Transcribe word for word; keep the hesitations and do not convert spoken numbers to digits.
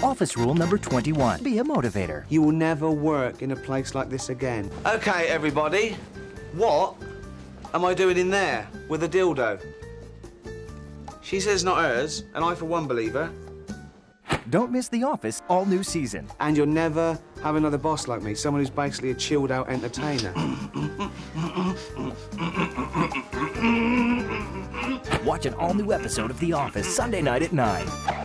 Office rule number twenty-one. Be a motivator. You will never work in a place like this again. Okay, everybody. What am I doing in there with a dildo? She says not hers, and I for one believe her. Don't miss The Office all new season. And you'll never have another boss like me, someone who's basically a chilled-out entertainer. Watch an all new episode of The Office Sunday night at nine.